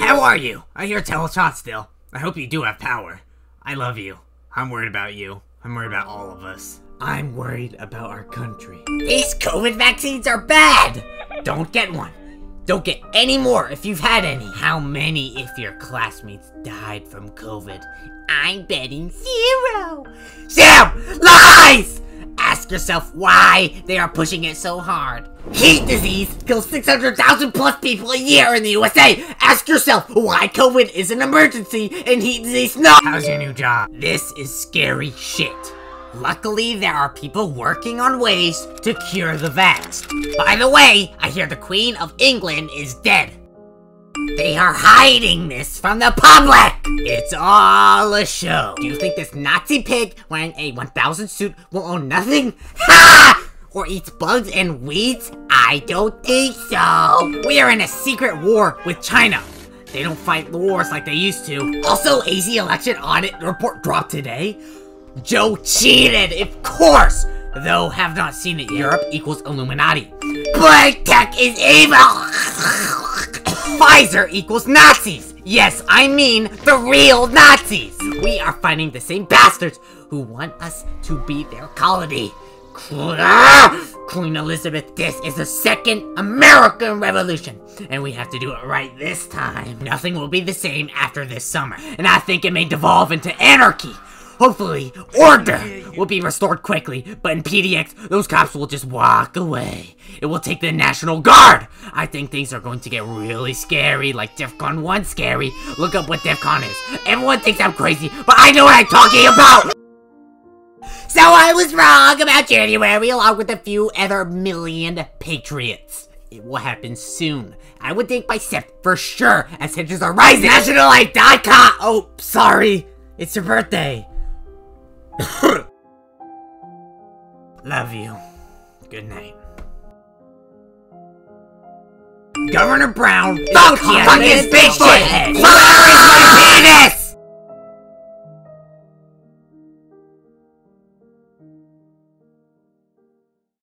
How are you? I hear Teleshot still. I hope you do have power. I love you. I'm worried about you. I'm worried about all of us. I'm worried about our country. These COVID vaccines are bad! Don't get one. Don't get any more if you've had any. How many if your classmates died from COVID? I'm betting 0. Sam! Lies! Ask yourself why they are pushing it so hard. Heat disease kills 600,000 plus people a year in the USA. Ask yourself why COVID is an emergency and heat disease not. How's your new job? This is scary shit. Luckily, there are people working on ways to cure the vax. By the way, I hear the Queen of England is dead. They are hiding this from the public! It's all a show. Do you think this Nazi pig wearing a 1000 suit will own nothing? Ha! Or eats bugs and weeds? I don't think so. We are in a secret war with China. They don't fight wars like they used to. Also, AZ election audit report dropped today. Joe cheated, of course! Though have not seen it. Europe equals Illuminati. Big Tech is evil! Pfizer equals Nazis! Yes, I mean the real Nazis! We are fighting the same bastards who want us to be their colony. Queen Elizabeth, this is the second American Revolution, and we have to do it right this time. Nothing will be the same after this summer, and I think it may devolve into anarchy. Hopefully, order will be restored quickly, but in PDX, those cops will just walk away. It will take the National Guard. I think things are going to get really scary, like DEFCON 1 scary. Look up what DEFCON is. Everyone thinks I'm crazy, but I know what I'm talking about! So I was wrong about January, along with a few other million patriots. It will happen soon. I would think by Sep for sure, as tensions are rising. NationalLife.com! Oh, sorry. It's your birthday. Love you. Good night. Governor Brown is a communist Bigfoot! Fire is my penis!